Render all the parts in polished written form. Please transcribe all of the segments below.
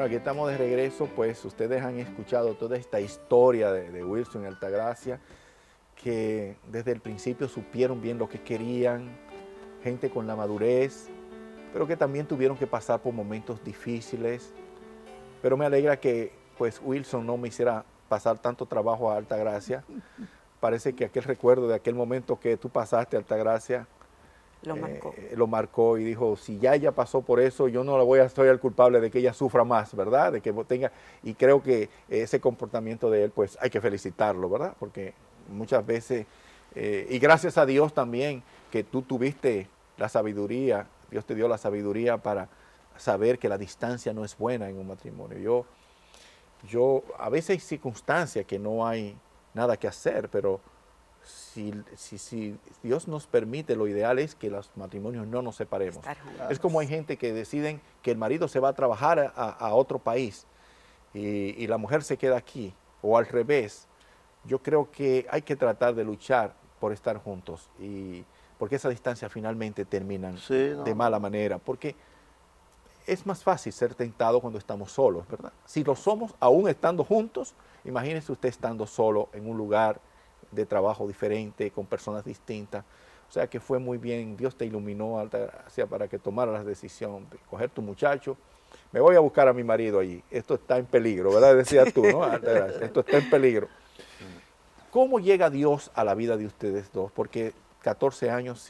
Bueno, aquí estamos de regreso, pues ustedes han escuchado toda esta historia de Wilson y Altagracia, que desde el principio supieron bien lo que querían, gente con la madurez, pero que también tuvieron que pasar por momentos difíciles. Pero me alegra que pues Wilson no me hiciera pasar tanto trabajo a Altagracia. Parece que aquel recuerdo de aquel momento que tú pasaste, Altagracia, lo marcó y dijo, si ya ella pasó por eso, yo no la voy a ser el culpable de que ella sufra más, ¿verdad? De que tenga, y creo que ese comportamiento de él, pues hay que felicitarlo, ¿verdad? Porque muchas veces, y gracias a Dios también, que tú tuviste la sabiduría, Dios te dio la sabiduría para saber que la distancia no es buena en un matrimonio. A veces hay circunstancias que no hay nada que hacer, pero si Dios nos permite, lo ideal es que los matrimonios no nos separemos. Es como hay gente que deciden que el marido se va a trabajar a otro país y la mujer se queda aquí, o al revés. Yo creo que hay que tratar de luchar por estar juntos, porque esa distancia finalmente terminan de mala manera, porque es más fácil ser tentado cuando estamos solos, ¿verdad? Si lo somos aún estando juntos, imagínese usted estando solo en un lugar de trabajo diferente, con personas distintas. O sea que fue muy bien, Dios te iluminó, Altagracia, para que tomaras la decisión de coger tu muchacho. Me voy a buscar a mi marido allí, esto está en peligro, ¿verdad? Decías tú, ¿no, Altagracia? Esto está en peligro. ¿Cómo llega Dios a la vida de ustedes dos? Porque 14 años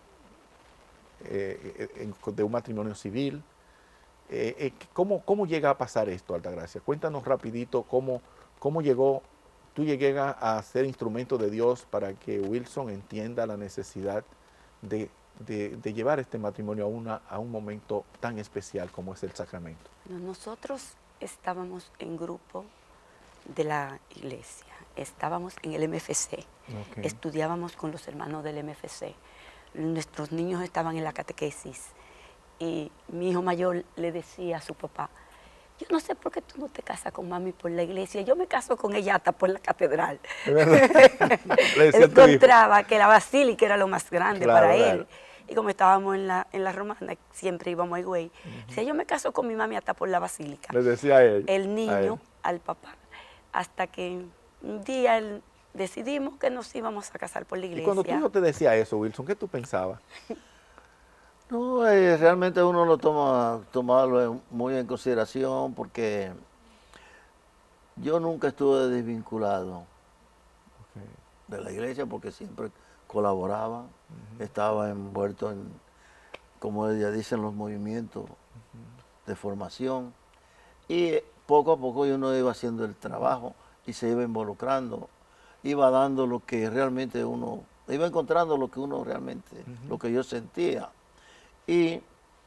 de un matrimonio civil, ¿cómo llega a pasar esto, Altagracia? Cuéntanos rapidito cómo llegó. Tú llegas a ser instrumento de Dios para que Wilson entienda la necesidad de llevar este matrimonio a un momento tan especial como es el sacramento. Nosotros estábamos en grupo de la iglesia, estábamos en el MFC, estudiábamos con los hermanos del MFC, nuestros niños estaban en la catequesis y mi hijo mayor le decía a su papá, yo no sé por qué tú no te casas con mami por la iglesia, yo me caso con ella hasta por la catedral. Él encontraba que la basílica era lo más grande para él. Y como estábamos en la romana, siempre íbamos a Higüey. Decía, yo me caso con mi mami hasta por la basílica. Le decía a él. El niño al papá. Hasta que un día decidimos que nos íbamos a casar por la iglesia. Y cuando tu hijo te decía eso, Wilson, ¿qué tú pensabas? No, realmente uno lo tomarlo muy en consideración porque yo nunca estuve desvinculado de la iglesia porque siempre colaboraba, estaba envuelto en, como ella dice, en los movimientos de formación y poco a poco uno iba haciendo el trabajo y se iba involucrando, iba dando lo que realmente uno, iba encontrando lo que uno realmente, lo que yo sentía. Y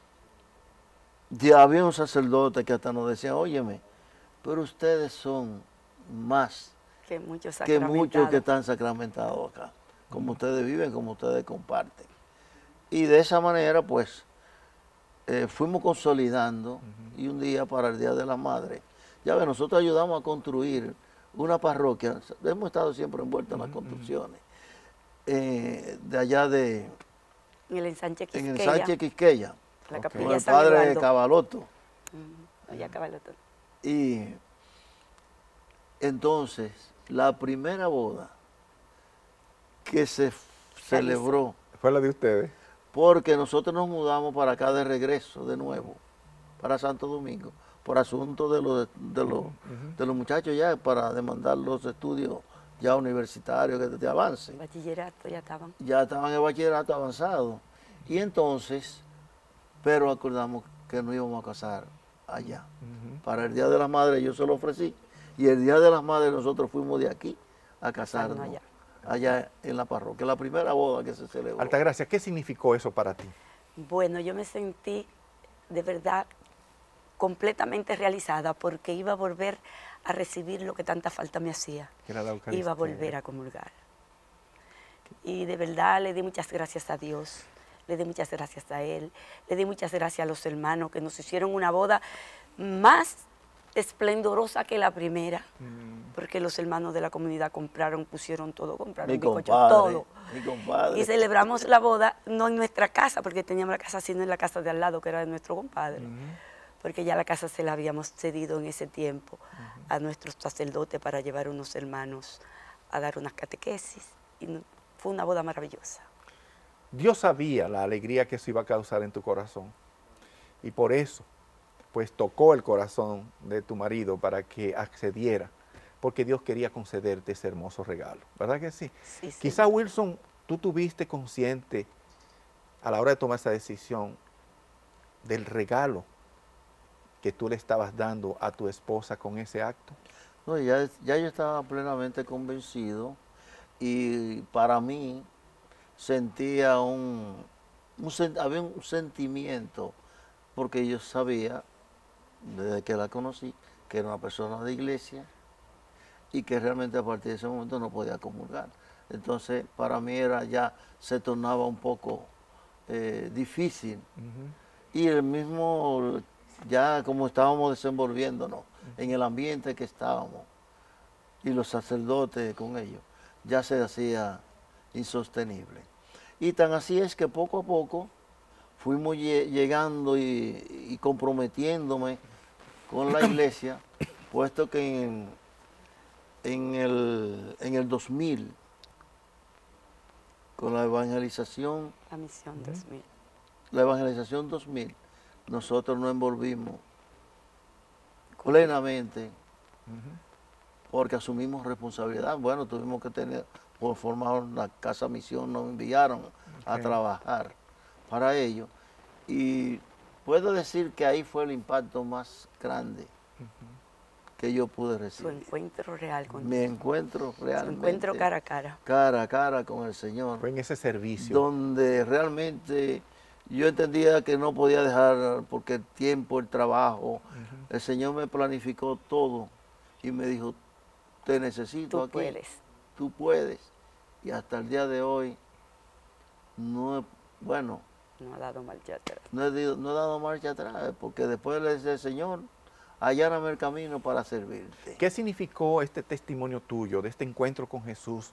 ya había un sacerdote que hasta nos decía, óyeme, pero ustedes son más que muchos que están sacramentados acá, como ustedes viven, como ustedes comparten. Y de esa manera, pues, fuimos consolidando y un día para el Día de la Madre, ya ves, nosotros ayudamos a construir una parroquia, hemos estado siempre envueltos en las construcciones, de allá de... En el ensanche Quisqueya. En el ensanche Quisqueya. La capilla Con el San padre Eduardo. Cavaloto. Allá Cavaloto. Y entonces, la primera boda que se celebró... Fue la de ustedes. Porque nosotros nos mudamos para acá de regreso, de nuevo, para Santo Domingo, por asunto de los muchachos ya, para demandar los estudios ya universitarios que de avance. Bachillerato ya estaban. Ya estaban en el bachillerato avanzado. Y entonces, pero acordamos que nos íbamos a casar allá. Para el Día de las Madres yo se lo ofrecí. Y el Día de las Madres nosotros fuimos de aquí a casarnos allá en la parroquia. La primera boda que se celebró. Altagracia, ¿qué significó eso para ti? Bueno, yo me sentí de verdad completamente realizada porque iba a volver a recibir lo que tanta falta me hacía. Iba a volver a comulgar. Y de verdad le di muchas gracias a Dios, le di muchas gracias a Él, le di muchas gracias a los hermanos que nos hicieron una boda más esplendorosa que la primera, porque los hermanos de la comunidad pusieron todo, compraron bizcocho, todo. Y celebramos la boda no en nuestra casa, porque teníamos la casa, sino en la casa de al lado, que era de nuestro compadre. porque ya la casa se la habíamos cedido en ese tiempo a nuestros sacerdotes para llevar unos hermanos a dar unas catequesis. Y fue una boda maravillosa. Dios sabía la alegría que eso iba a causar en tu corazón. Y por eso, pues tocó el corazón de tu marido para que accediera, porque Dios quería concederte ese hermoso regalo. ¿Verdad que sí? Sí, sí. Quizá, Wilson, tú tuviste consciente a la hora de tomar esa decisión del regalo que tú le estabas dando a tu esposa con ese acto. No, ya yo estaba plenamente convencido y para mí sentía había un sentimiento, porque yo sabía, desde que la conocí, que era una persona de iglesia y que realmente a partir de ese momento no podía comulgar. Entonces, para mí se tornaba un poco difícil. Y el mismo, ya como estábamos desenvolviéndonos en el ambiente que estábamos, y los sacerdotes con ellos, ya se hacía insostenible. Y tan así es que poco a poco fuimos llegando y comprometiéndome con la iglesia, puesto que en el 2000, con la evangelización, La misión 2000. la evangelización 2000, nosotros nos envolvimos plenamente porque asumimos responsabilidad. Bueno, tuvimos que por formar una casa misión, nos enviaron a trabajar para ello. Y puedo decir que ahí fue el impacto más grande que yo pude recibir. Su encuentro real con Mi Dios. encuentro realmente. Su encuentro cara a cara. Cara a cara con el Señor. Fue en ese servicio. Donde realmente yo entendía que no podía dejar, porque el tiempo, el trabajo, el Señor me planificó todo y me dijo, te necesito aquí. Tú puedes. Tú puedes. Y hasta el día de hoy, no ha dado marcha atrás. No he dado marcha atrás, porque después le decía, Señor, alláname el camino para servirte. ¿Qué significó este testimonio tuyo, de este encuentro con Jesús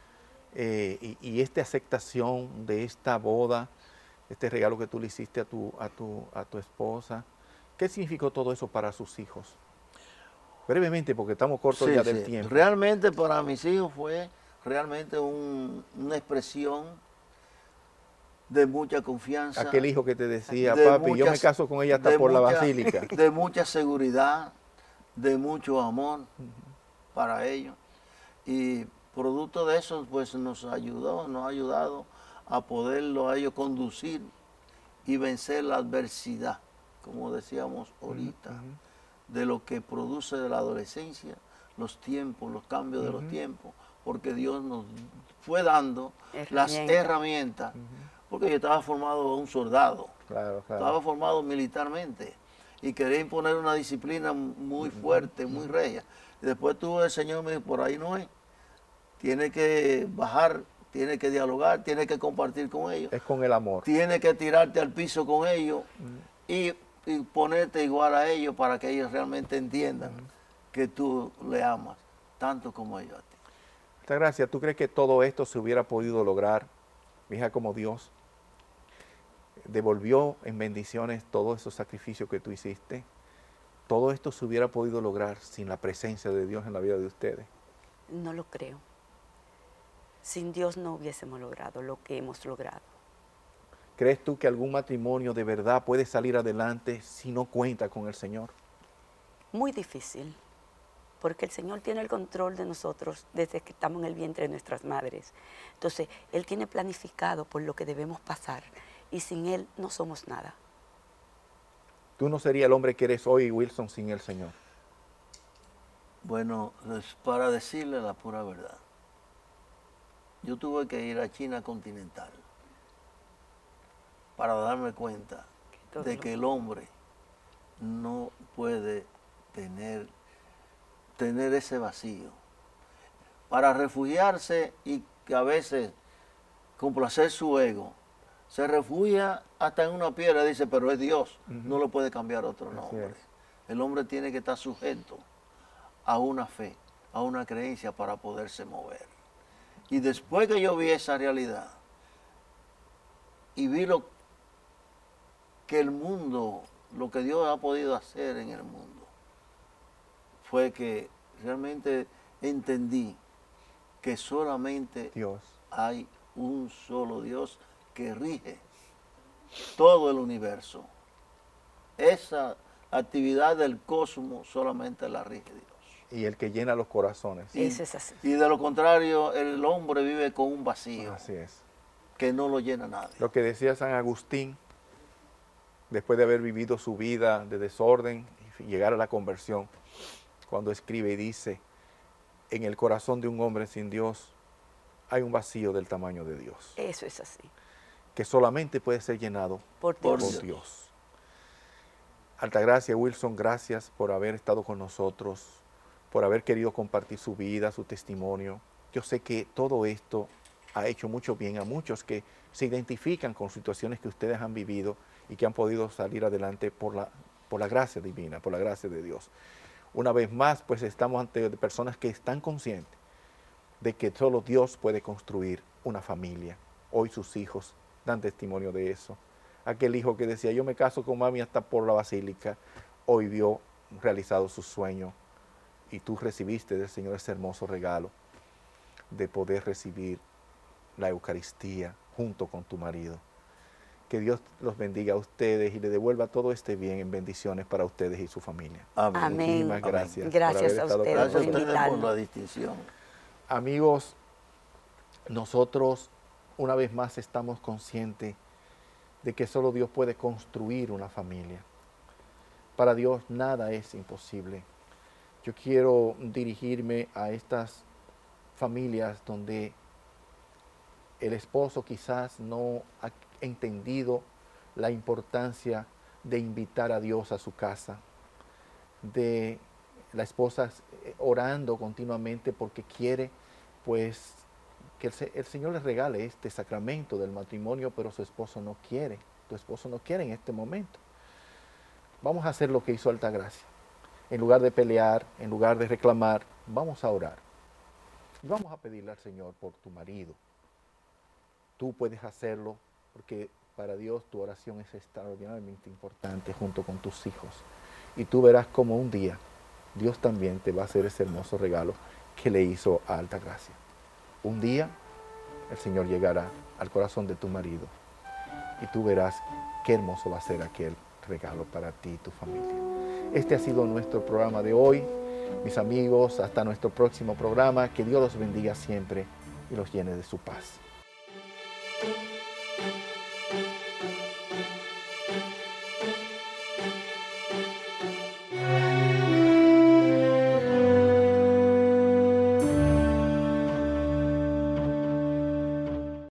y esta aceptación de esta boda, este regalo que tú le hiciste a tu esposa? ¿Qué significó todo eso para sus hijos? Brevemente, porque estamos cortos ya del tiempo. Realmente para mis hijos fue realmente una expresión de mucha confianza. Aquel hijo que te decía, papi, yo me caso con ella hasta por la basílica. De mucha seguridad, de mucho amor para ellos. Y producto de eso, pues nos ha ayudado a poderlo a ellos conducir y vencer la adversidad, como decíamos ahorita, de lo que produce de la adolescencia, los tiempos, los cambios de los tiempos, porque Dios nos fue dando las herramientas. Porque yo estaba formado un soldado, estaba formado militarmente y quería imponer una disciplina muy fuerte, muy regia. Y después el Señor me dijo, por ahí no es, tiene que bajar, tiene que dialogar, tiene que compartir con ellos. Es con el amor. Tiene que tirarte al piso con ellos y ponerte igual a ellos para que ellos realmente entiendan que tú le amas tanto como ellos a ti. Muchas gracias. ¿Tú crees que todo esto se hubiera podido lograr, hija, como Dios devolvió en bendiciones todos esos sacrificios que tú hiciste? ¿Todo esto se hubiera podido lograr sin la presencia de Dios en la vida de ustedes? No lo creo. Sin Dios no hubiésemos logrado lo que hemos logrado. ¿Crees tú que algún matrimonio de verdad puede salir adelante si no cuenta con el Señor? Muy difícil, porque el Señor tiene el control de nosotros desde que estamos en el vientre de nuestras madres. Entonces, Él tiene planificado por lo que debemos pasar y sin Él no somos nada. Tú no serías el hombre que eres hoy, Wilson, sin el Señor. Bueno, para decirle la pura verdad, yo tuve que ir a China continental para darme cuenta de que el hombre no puede tener ese vacío. Para refugiarse y que a veces complacer su ego, se refugia hasta en una piedra y dice, pero es Dios, no lo puede cambiar otro nombre. El hombre tiene que estar sujeto a una fe, a una creencia para poderse mover. Y después que yo vi esa realidad y vi que el mundo lo que Dios ha podido hacer en el mundo fue que realmente entendí que solamente Dios. hay un solo Dios que rige todo el universo. Esa actividad del cosmos solamente la rige Dios. Y el que llena los corazones. Eso es así. Y de lo contrario, el hombre vive con un vacío Así es. que no lo llena nadie. Lo que decía San Agustín, después de haber vivido su vida de desorden y llegar a la conversión, cuando escribe y dice, en el corazón de un hombre sin Dios hay un vacío del tamaño de Dios, Eso es así. que solamente puede ser llenado Por Por Dios. Dios. Dios. Altagracia, Wilson, gracias por haber estado con nosotros, por haber querido compartir su vida, su testimonio. Yo sé que todo esto ha hecho mucho bien a muchos que se identifican con situaciones que ustedes han vivido y que han podido salir adelante por la gracia divina, por la gracia de Dios. Una vez más, pues estamos ante personas que están conscientes de que solo Dios puede construir una familia. Hoy sus hijos dan testimonio de eso. Aquel hijo que decía, yo me caso con mami hasta por la basílica, hoy vio realizado su sueño y tú recibiste del Señor ese hermoso regalo de poder recibir la Eucaristía junto con tu marido. Que Dios los bendiga a ustedes y le devuelva todo este bien en bendiciones para ustedes y su familia. Amén. Amén. Muchísimas gracias. Gracias por haber a estado con ustedes Gracias a por nosotros. ustedes por invitarnos. la distinción. Amigos, nosotros una vez más estamos conscientes de que solo Dios puede construir una familia. Para Dios nada es imposible. Yo quiero dirigirme a estas familias donde el esposo quizás no ha entendido la importancia de invitar a Dios a su casa, de la esposa orando continuamente porque quiere pues que el Señor le regale este sacramento del matrimonio, pero su esposo no quiere, tu esposo no quiere en este momento. Vamos a hacer lo que hizo Altagracia. En lugar de pelear, en lugar de reclamar, vamos a orar. Y vamos a pedirle al Señor por tu marido. Tú puedes hacerlo porque para Dios tu oración es extraordinariamente importante junto con tus hijos. Y tú verás como un día Dios también te va a hacer ese hermoso regalo que le hizo a Altagracia. Un día el Señor llegará al corazón de tu marido y tú verás qué hermoso va a ser aquel regalo para ti y tu familia. Este ha sido nuestro programa de hoy. Mis amigos, hasta nuestro próximo programa. Que Dios los bendiga siempre y los llene de su paz.